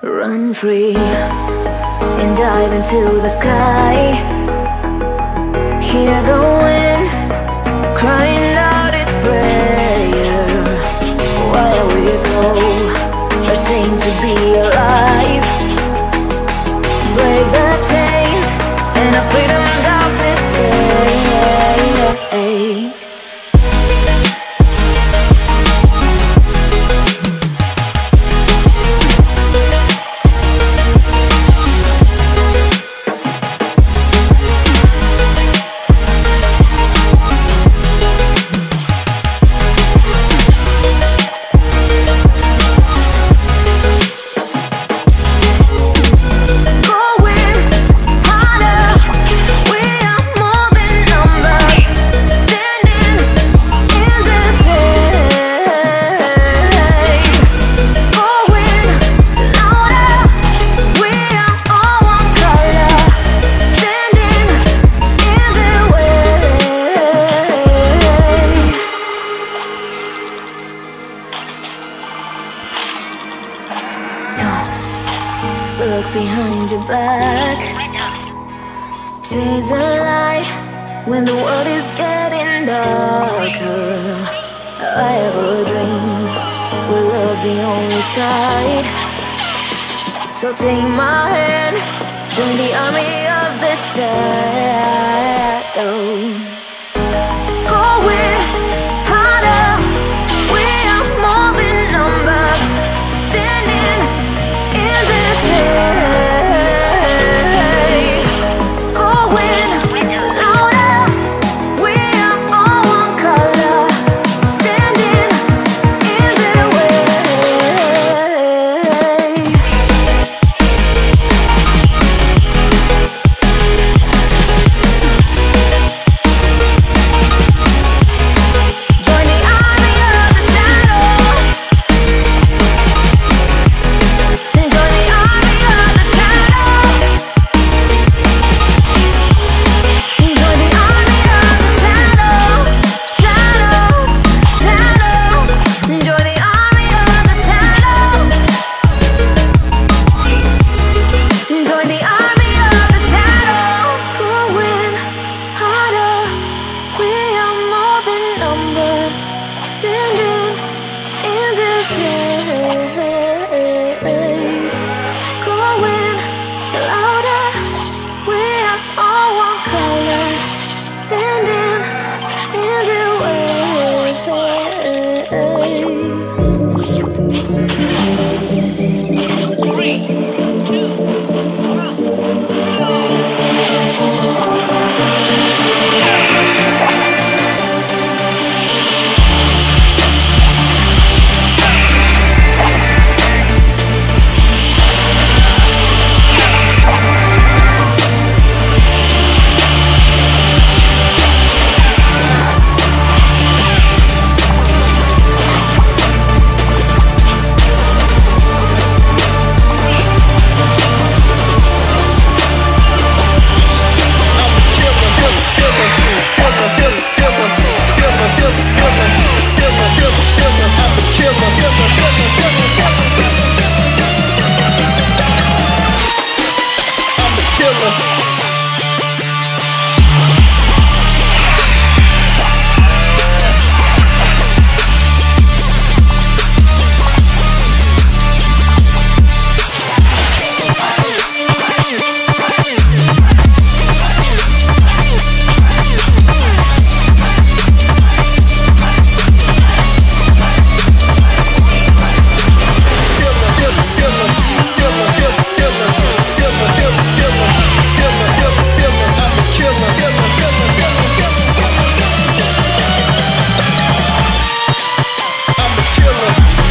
Run free and dive into the sky. Hear the wind crying out its prayer. Why are we so ashamed to be alive? Break the chains and our freedom's ours to take. Look behind your back. Chase a light when the world is getting darker. I have a dream where love's the only side. So take my hand, join the army of the shadows. Going harder, we are more than numbers. Standing in this shade, going louder. We are all one color, standing in the way. Join the army of the shadows. Join the army of the shadows. Join the army of the shadows. Shadows, shadows. Join the army of the shadows. Join the army of the shadows. Going harder. We are more than numbers. Standing in the shade. Going louder. We are all one color. Standing in the way. I'm a killer.